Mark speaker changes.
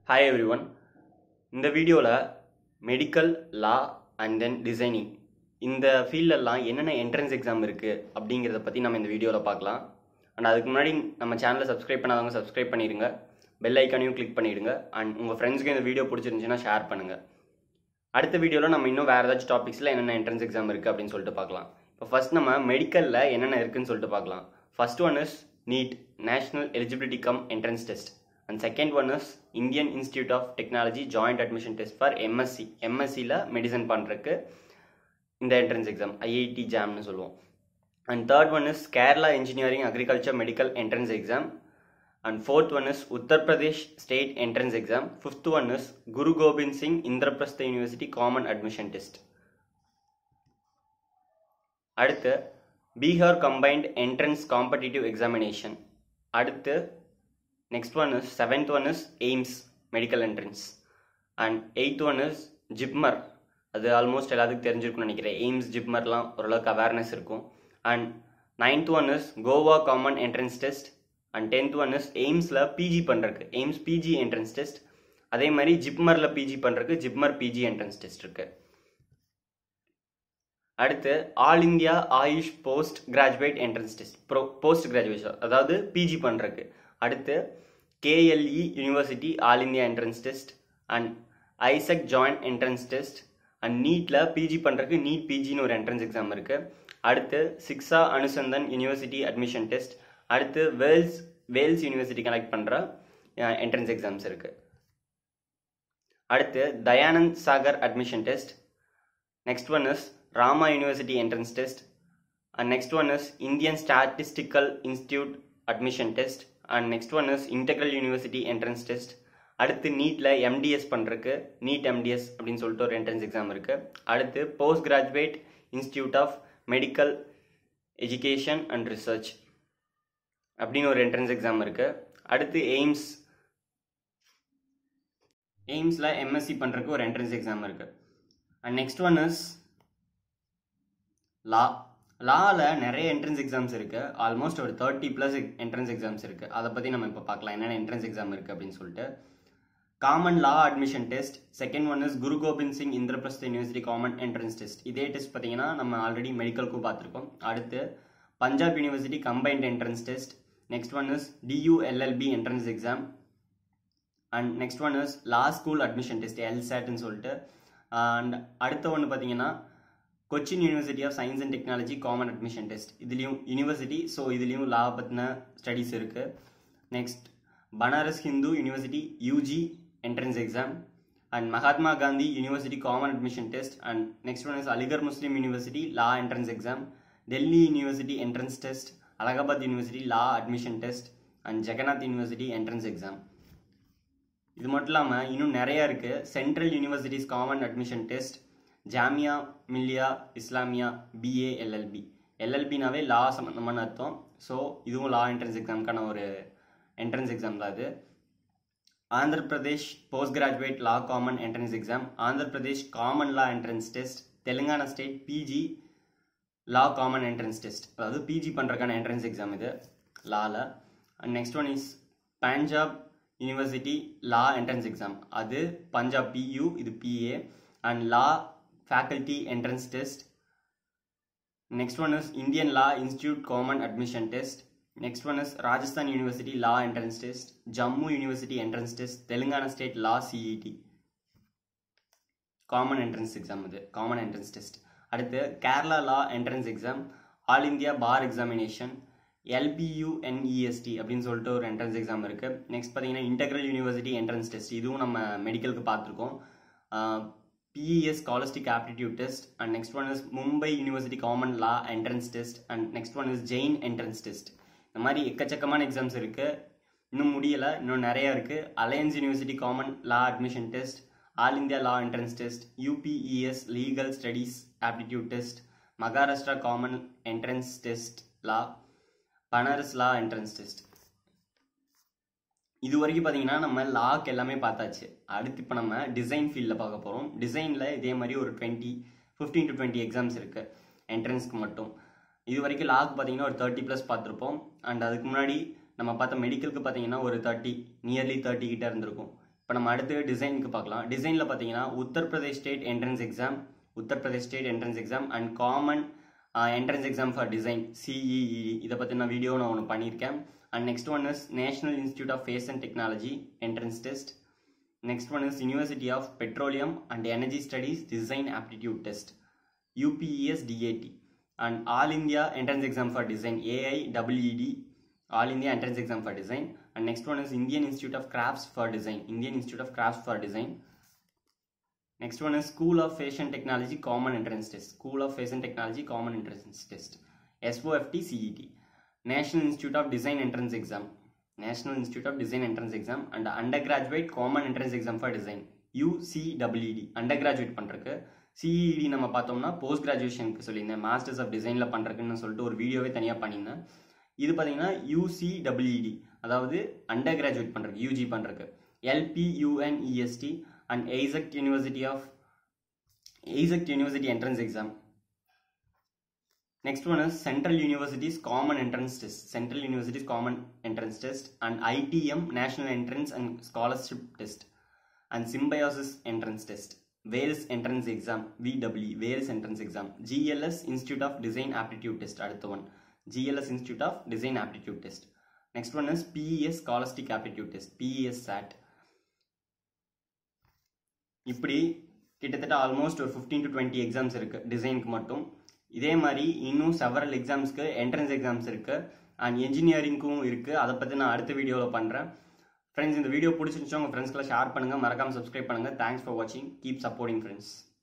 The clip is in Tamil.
Speaker 1: Hi everyone. இந்த வீடியோவில் medical law and then designing இந்த ஃபீல்டெல்லாம் என்னென்ன என்ட்ரன்ஸ் எக்ஸாம் இருக்குது அப்படிங்கிறத பற்றி நம்ம இந்த வீடியோவில் பார்க்கலாம். அண்ட் அதுக்கு முன்னாடி நம்ம சேனலை சப்ஸ்கிரைப் பண்ணாதவங்க சப்ஸ்கிரைப் பண்ணிடுங்க, பெல் ஐக்கானையும் கிளிக் பண்ணிவிடுங்க. அண்ட் உங்கள் ஃப்ரெண்ட்ஸ்க்கு இந்த வீடியோ பிடிச்சிருந்துச்சுன்னா ஷேர் பண்ணுங்கள். அடுத்த வீடியோவில் நம்ம இன்னும் வேறு ஏதாச்சும் டாபிக்ஸில் என்னென்ன என்ட்ரன்ஸ் எக்ஸாம் இருக்குது அப்படின்னு சொல்லிட்டு பார்க்கலாம். இப்போ ஃபஸ்ட் நம்ம மெடிக்கலில் என்னென்ன இருக்குதுன்னு சொல்லிட்டு பார்க்கலாம். First one is NEET, National Eligibility cum Entrance Test. And second one is Indian Institute of Technology Joint Admission Test for MSc. MScல மெடிசன் பண்ணுறதுக்கு இந்த என்ட்ரன்ஸ் எக்ஸாம் IIT ஜாம்னு சொல்லுவோம். And third one is Kerala engineering agriculture medical entrance exam. And fourth one is Uttar Pradesh state entrance exam. Fifth one is Guru Gobind Singh Indraprastha university common admission test. அடுத்து Bihar combined entrance competitive examination. அடுத்து next one is 7th one is AIIMS medical entrance and 8th one is JIPMER. அது ஆல்மோஸ்ட் எல்லாத்துக்கும் தெரிஞ்சிருக்கும்னு நினைக்கிறேன். எய்ம்ஸ் ஜிப்மர்லாம் ஓரளவுக்கு அவேர்னஸ் இருக்கும். And 9th one is Goa common entrance test. And 10th one is எய்ம்ஸில் பிஜி பண்ணுறதுக்கு எய்ம்ஸ் பிஜி என்ட்ரன்ஸ் டெஸ்ட். அதே மாதிரி ஜிப்மரில் பிஜி பண்ணுறதுக்கு ஜிப்மர் பிஜி என்ட்ரன்ஸ் டெஸ்ட் இருக்கு. அடுத்து all India AYUSH post graduate entrance test, post graduation அதாவது பிஜி பண்ணுறதுக்கு. அடுத்து KLE university all India entrance test and ஐசக் ஜாயிண்ட் என்ட்ரன்ஸ் டெஸ்ட். அண்ட் நீட்டில் பிஜி பண்ணுறதுக்கு நீட் பிஜின்னு ஒரு என்ட்ரன்ஸ் எக்ஸாம் இருக்குது. அடுத்து Siksha Anusandhan university admission test. அடுத்து வேல்ஸ் யூனிவர்சிட்டி கனெக்ட் பண்ணுற என்ட்ரன்ஸ் எக்ஸாம்ஸ் இருக்குது. அடுத்து Dayanand Sagar admission test. Next one is Rama university entrance test. And next one is Indian statistical institute admission test. And next one is integral university entrance test. அடுத்து நீட்டில் எம்டிஎஸ் பண்ணுறதுக்கு நீட் எம்டிஎஸ் அப்படின்னு சொல்லிட்டு ஒரு என்ட்ரன்ஸ் எக்ஸாம் இருக்குது. அடுத்து post graduate institute of medical education and research அப்படின்னு ஒரு என்ட்ரன்ஸ் எக்ஸாம் இருக்குது. அடுத்து எய்ம்ஸில் எம்எஸ்சி பண்ணுறதுக்கு ஒரு என்ட்ரன்ஸ் எக்ஸாம் இருக்குது. அண்ட் நெக்ஸ்ட் ஒன் இஸ் லாவில் நிறைய என்ட்ரன்ஸ் எக்ஸாம்ஸ் இருக்குது. ஆல்மோஸ்ட் ஒரு 30+ என்ட்ரன்ஸ் எக்ஸாம்ஸ் இருக்குது. அதை பற்றி நம்ம இப்போ பார்க்கலாம் என்னென்ன என்ட்ரன்ஸ் எக்ஸாம் இருக்குது அப்படின்னு சொல்லிட்டு. Common law admission test. Second one is Guru Gobind Singh Indraprastha university common entrance test. இதே டெஸ்ட் பார்த்தீங்கன்னா நம்ம ஆல்ரெடி மெடிக்கலுக்கும் பார்த்துருக்கோம். அடுத்து Punjab university combined entrance test. Next one is DULLB entrance exam. And next one is law school admission test LSATன்னு சொல்லிட்டு. அண்ட் அடுத்த ஒன்று பார்த்தீங்கன்னா Cochin university of science and technology common admission test. இதுலேயும் யூனிவர்சிட்டி, ஸோ இதுலேயும் லா பற்றின ஸ்டடீஸ் இருக்குது. Next Banaras Hindu university UG entrance exam. And Mahatma Gandhi university common admission test. And next one is Aligarh Muslim university law entrance exam. Delhi university entrance test. Allahabad university law admission test. And Jagannath university entrance exam. இது மட்டும் இல்லாமல் இன்னும் நிறையா இருக்குது. Central universities common admission test, Jamia Millia Islamia BA LLB. LLBனாவே லா சம்மந்தமான அர்த்தம். ஸோ இதுவும் லா என்ட்ரன்ஸ் எக்ஸாமுக்கான ஒரு என்ட்ரன்ஸ் எக்ஸாம் தான் அது. Andhra Pradesh post graduate law common entrance exam. Andhra Pradesh common law entrance test. Telangana state PG law common entrance test, அதாவது PG பண்ணுறதுக்கான என்ட்ரன்ஸ் எக்ஸாம் இது லாவில். And next one is Punjab university law entrance exam. அது பஞ்சாப் PU, இது PA. And law faculty entrance test. Next one is Indian Law Institute Common Admission Test. Next one is Rajasthan University Law Entrance Test, Jammu University Entrance Test, Telangana State Law CET Common Entrance Exam இது Common Entrance Test. அடுத்து Kerala Law Entrance Exam, All India Bar Examination, LPUNEST அப்படின்னு சொல்லிட்டு ஒரு என்ட்ரன்ஸ் எக்ஸாம் இருக்குது. நெக்ஸ்ட் பார்த்தீங்கன்னா இன்டெக்ரல் யூனிவர்சிட்டி என்ட்ரன்ஸ் டெஸ்ட். இதுவும் நம்ம மெடிக்கலுக்கு பார்த்துருக்கோம். PES Scholastic Aptitude Test. And next one is Mumbai University Common Law Entrance Test. And next one is Jain Entrance Test. இந்த மாதிரி எக்கச்சக்கமான எக்ஸாம்ஸ் இருக்குது. இன்னும் முடியலை, இன்னும் நிறையா இருக்குது. Alliance university common law admission test, all India law entrance test, UPES legal studies aptitude test, Maharashtra common entrance test law, Banaras law entrance test. இது வரைக்கும் பார்த்தீங்கன்னா நம்ம லாக்கு எல்லாமே பார்த்தாச்சு. அடுத்து இப்போ நம்ம டிசைன் ஃபீல்டில் பார்க்க போகிறோம். டிசைனில் இதே மாதிரி ஒரு 15 to 20 எக்ஸாம்ஸ் இருக்குது என்ட்ரன்ஸ்க்கு மட்டும். இது வரைக்கும் லாக்கு பார்த்தீங்கன்னா ஒரு 30+ பார்த்துருப்போம். அண்ட் அதுக்கு முன்னாடி நம்ம பார்த்த மெடிக்கலுக்கு பார்த்தீங்கன்னா ஒரு 30 நியர்லி 30 கிட்ட இருந்திருக்கும். இப்போ நம்ம அடுத்து டிசைனுக்கு பார்க்கலாம். டிசைனில் பார்த்தீங்கன்னா Uttar Pradesh state entrance exam and common entrance exam for design CEED. இதை பற்றி நான் வீடியோ நான் ஒன்று பண்ணியிருக்கேன். And next one is national institute of fashion technology entrance test. Next one is university of petroleum and energy studies design aptitude test UPES DAT. And all India entrance exam for design AIEED, All India Entrance Exam for Design. And next one is Indian Institute of Crafts for Design. Next one is School of Fashion Technology Common Entrance Test, SOFT CET. National Institute of Design Entrance Exam and Undergraduate Common Entrance Exam for Design UCEED. Undergraduate பண்றதுக்கு CEED நம்ம பார்த்தோம்னா போஸ்ட் கிராஜுவேஷனுக்கு சொல்லியிருந்தேன், மாஸ்டர்ஸ் ஆஃப் டிசைனில் பண்ணுறதுக்குன்னு சொல்லிட்டு ஒரு வீடியோவே தனியாக பண்ணியிருந்தேன். இது பார்த்தீங்கன்னா UCEED, அதாவது அண்டர் கிராஜுவேட் பண்ணுறதுக்கு UG பண்ணுறதுக்கு LPUNEST and AIESEC University Entrance Exam. Next one is Central Universities Common Entrance Test and ITM National Entrance and Scholarship Test and Symbiosis Entrance Test. Wales Entrance Exam VW, Wales Entrance Exam. GLS Institute of Design Aptitude Test, அடுத்த one GLS Institute of Design Aptitude Test. Next one is PES Scholastic Aptitude Test, PES SAT. இப்படி கிட்டத்தட்ட ஆல்மோஸ்ட் ஒரு 15 to 20 எக்ஸாம்ஸ் இருக்கு டிசைனுக்கு மட்டும். இதே மாதிரி இன்னும் செவரல் எக்ஸாம்ஸ்க்கு என்ட்ரன்ஸ் எக்ஸாம்ஸ் இருக்கு அண்ட் என்ஜினியரிங்க்கும் இருக்கு. அதை பற்றி நான் அடுத்த வீடியோவில் பண்ணுறேன். ஃப்ரெண்ட்ஸ், இந்த வீடியோ பிடிச்சிருந்துச்சோ உங்கள் ஃப்ரெண்ட்ஸ்க்குலாம் ஷேர் பண்ணுங்கள், மறக்காமல் சப்ஸ்கிரைப் பண்ணுங்கள். தேங்க்ஸ் ஃபார் வாட்சிங், கீப் சப்போர்ட்டிங் ஃப்ரெண்ட்ஸ்.